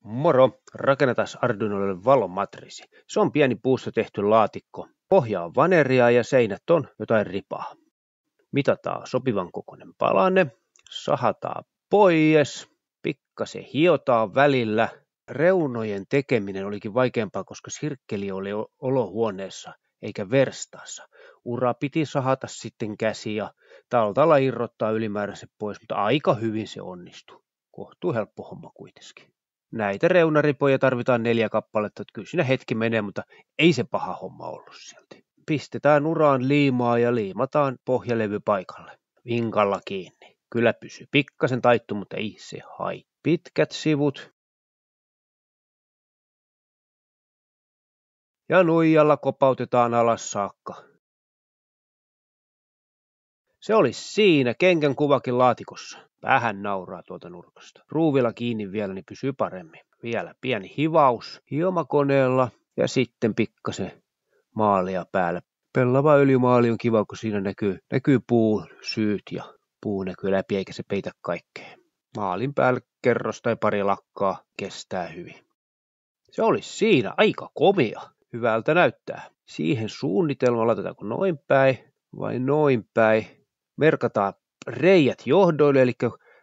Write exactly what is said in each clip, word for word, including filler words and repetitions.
Moro! Rakennetaan Arduinolle valomatriisi. Se on pieni puusta tehty laatikko. Pohja on vaneria ja seinät on jotain ripaa. Mitataan sopivan kokoinen palanne. Sahataan pois. Pikkasen hiotaan välillä. Reunojen tekeminen olikin vaikeampaa, koska sirkkeli oli olohuoneessa eikä verstaassa. Ura piti sahata sitten käsi ja taltalla irrottaa ylimääräiset pois, mutta aika hyvin se onnistui. Kohtuu helppo homma kuitenkin. Näitä reunaripoja tarvitaan neljä kappaletta, että kyllä siinä hetki menee, mutta ei se paha homma ollut silti. Pistetään uraan liimaa ja liimataan pohjalevy paikalle. Vinkalla kiinni. Kyllä pysyy pikkasen taittu, mutta ei se haittaa. Pitkät sivut. Ja nuijalla kopautetaan alas saakka. Se olisi siinä, kengän kuvakin laatikossa. Vähän nauraa tuolta nurkasta. Ruuvilla kiinni vielä, niin pysyy paremmin. Vielä pieni hivaus hiomakoneella ja sitten pikkasen maalia päälle. Pellava öljymaali on kiva, kun siinä näkyy, näkyy puusyyt ja puu näkyy läpi eikä se peitä kaikkea. Maalin päälle kerros tai pari lakkaa kestää hyvin. Se olisi siinä aika komea. Hyvältä näyttää. Siihen suunnitelma laitetaanko noin päin vai noin päin. Merkataan reijät johdoille, eli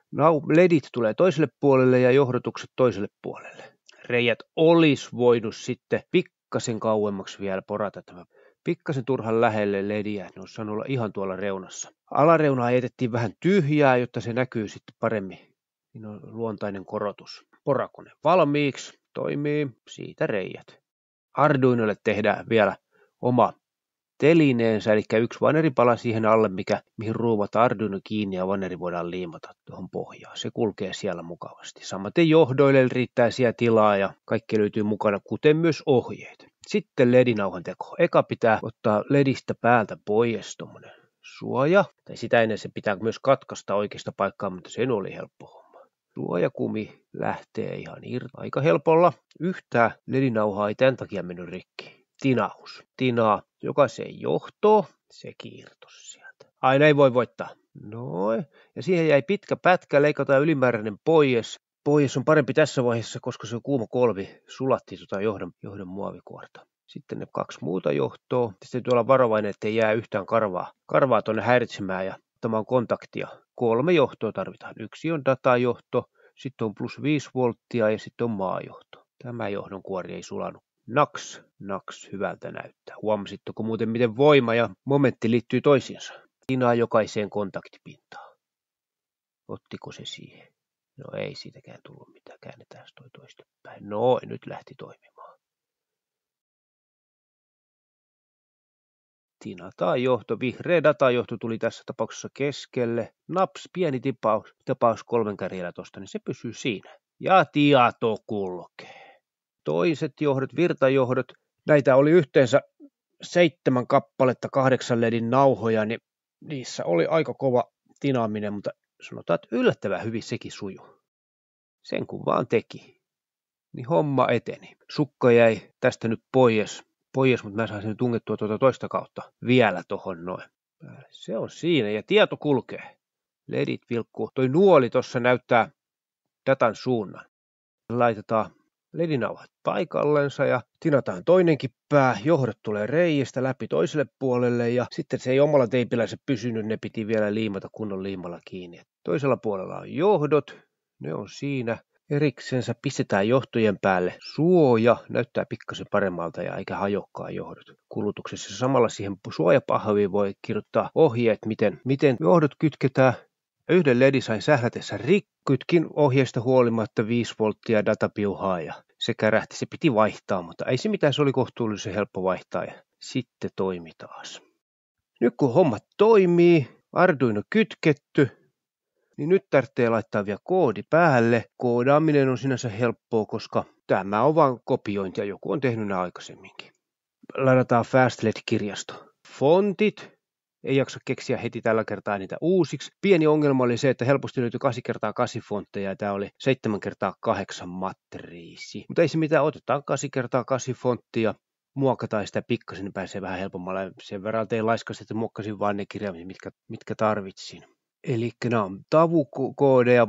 ledit tulee toiselle puolelle ja johdotukset toiselle puolelle. Reijät olisi voinut sitten pikkasen kauemmaksi vielä porata tämä. Pikkasen turhan lähelle lediä, ne olisi saanut olla ihan tuolla reunassa. Alareunaa jätettiin vähän tyhjää, jotta se näkyy sitten paremmin. Siinä on luontainen korotus. Porakone valmiiksi, toimii, siitä reijät. Arduinolle tehdään vielä oma telineensä, eli yksi vaneripala siihen alle, mikä, mihin ruuvataan Arduino kiinni ja vaneri voidaan liimata tuohon pohjaan. Se kulkee siellä mukavasti. Samaten johdoille riittää siellä tilaa ja kaikki löytyy mukana, kuten myös ohjeet. Sitten ledinauhan teko. Eka pitää ottaa ledistä päältä pois tuommoinen suoja. Tai sitä ennen se pitää myös katkaista oikeasta paikkaa, mutta sen oli helppo homma. Suojakumi lähtee ihan irti aika helpolla. Yhtään ledinauhaa ei tämän takia mennyt rikki. Tinaus. Tinaa jokaiseen johtoon. Se kiirtos sieltä. Aina ei voi voittaa. Noin. Ja siihen jäi pitkä pätkä. Leikataan ylimääräinen pois. Pois on parempi tässä vaiheessa, koska se on kuuma kolvi. Sulatti tuota johdon, johdon muovikuorta. Sitten ne kaksi muuta johtoa. Sitten täytyy olla varovainen, ettei jää yhtään karvaa. Karvaa tuonne häiritsemään ja ottamaan kontaktia. Kolme johtoa tarvitaan. Yksi on datajohto. Sitten on plus viisi volttia ja sitten on maajohto. Tämä johdon kuori ei sulanut. Naks, naks, hyvältä näyttää. Huomasitteko muuten, miten voima ja momentti liittyy toisiinsa? Tinaa jokaiseen kontaktipintaan. Ottiko se siihen? No ei siitäkään tullut mitään. Käännetään toi toistepäin. Noin, nyt lähti toimimaan. Tinataan johto. Vihreä datajohto tuli tässä tapauksessa keskelle. Naps, pieni tipaus, tapaus kolmen kärjellä tosta, niin se pysyy siinä. Ja tieto kulkee. Toiset johdot, virtajohdot, näitä oli yhteensä seitsemän kappaletta kahdeksan ledin nauhoja, niin niissä oli aika kova tinaaminen, mutta sanotaan, että yllättävän hyvin sekin sujuu. Sen kun vaan teki, niin homma eteni. Sukka jäi tästä nyt pois, pois mutta mä saan sen tungettua tuota toista kautta vielä tohon noin. Se on siinä ja tieto kulkee. Ledit vilkkuu. Toi nuoli tuossa näyttää datan suunnan. Laitetaan ledinauhat paikallensa ja tinataan toinenkin pää. Johdot tulee reiistä läpi toiselle puolelle ja sitten se ei omalla teipillä se pysynyt, ne piti vielä liimata kunnon liimalla kiinni. Toisella puolella on johdot, ne on siinä. Eriksensä pistetään johtojen päälle suoja, näyttää pikkasen paremmalta ja eikä hajokkaa johdot kulutuksessa. Samalla siihen suojapahviin voi kirjoittaa ohjeet, miten, miten johdot kytketään. Yhden ledin sain sählätessä rikkytkin ohjeesta huolimatta viisi volttia datapiuhaa ja se kärähti. Se piti vaihtaa, mutta ei se mitään, se oli kohtuullisen helppo vaihtaa ja sitten toimi taas. Nyt kun homma toimii, Arduino kytketty, niin nyt tarvitsee laittaa vielä koodi päälle. Koodaaminen on sinänsä helppoa, koska tämä on vain kopiointi ja joku on tehnyt nämä aikaisemminkin. Ladataan FastLed-kirjasto. Fontit. Ei jaksa keksiä heti tällä kertaa niitä uusiksi. Pieni ongelma oli se, että helposti löytyi kahdeksan kertaa kahdeksan fontteja ja tämä oli seitsemän kertaa kahdeksan matriisi. Mutta ei se mitään, otetaan kahdeksan kertaa kahdeksan fonttia, muokataan sitä pikkasen, niin pääsee vähän helpommalla. Sen verran tein laiskasti, että muokkasin vain ne kirjaimet, mitkä, mitkä tarvitsin. Eli nämä on tavukoodeja,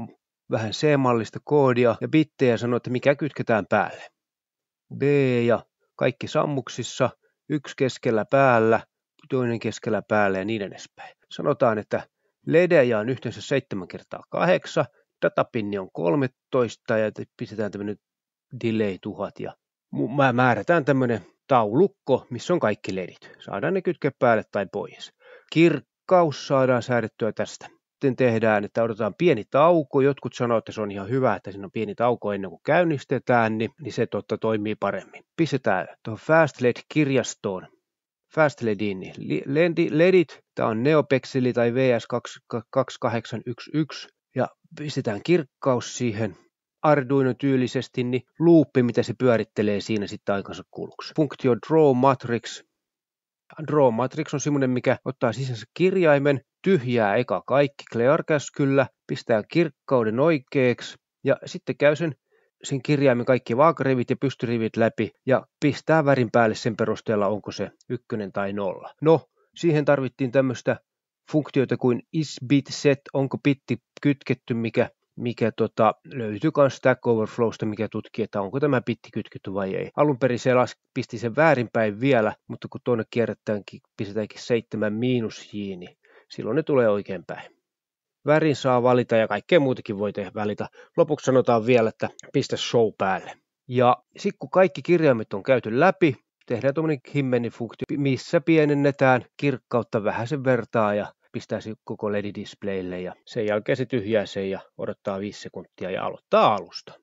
vähän C-mallista koodia ja bittejä ja sanoo, että mikä kytketään päälle. B ja kaikki sammuksissa, yksi keskellä päällä, toinen keskellä päällä ja niin edespäin. Sanotaan, että L E D-jä on yhteensä seitsemän kertaa kahdeksan, datapinni on kolmetoista ja pistetään tämmöinen delay tuhat ja määrätään tämmöinen taulukko, missä on kaikki ledit. Saadaan ne kytkeä päälle tai pois. Kirkkaus saadaan säädettyä tästä. Sitten tehdään, että odotetaan pieni tauko. Jotkut sanoo, että se on ihan hyvä, että siinä on pieni tauko ennen kuin käynnistetään, niin, niin se totta toimii paremmin. Pistetään tuohon FastLED-kirjastoon. FastLEDiin, niin ledit, tämä on Neopexeli tai V S kaksituhattakahdeksan yksi ja pistetään kirkkaus siihen. Arduino tyylisesti, niin loopi, mitä se pyörittelee siinä sitten aikansa kuluksi. Funktio Draw Matrix. Draw Matrix on semmoinen, mikä ottaa sisänsä kirjaimen, tyhjää eka kaikki clear-käskyllä, pistää kirkkauden oikeaksi ja sitten käy sen, sen kirjaimen kaikki vaakarivit ja pystyrivit läpi ja pistää värin päälle sen perusteella, onko se ykkönen tai nolla. No, siihen tarvittiin tämmöistä funktioita kuin isBitSet, onko bitti kytketty, mikä mikä tota, löytyy myös Stack Overflowsta, mikä tutkii, että onko tämä bitti kytketty vai ei. Alun perin se las, pisti sen väärinpäin vielä, mutta kun tuonne kierretäänkin, pistetäänkin seitsemän miinus j, niin silloin ne tulee oikeinpäin. Värin saa valita ja kaikkea muutakin voi tehdä valita. Lopuksi sanotaan vielä, että pistä show päälle. Ja sitten kun kaikki kirjaimet on käyty läpi, tehdään tuommoinen himmenin-funktio, missä pienennetään kirkkautta vähän sen vertaa ja pistää se koko L E D-displaylle ja sen jälkeen se tyhjää sen ja odottaa viisi sekuntia ja aloittaa alusta.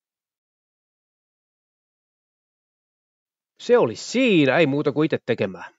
Se oli siinä, ei muuta kuin itse tekemään.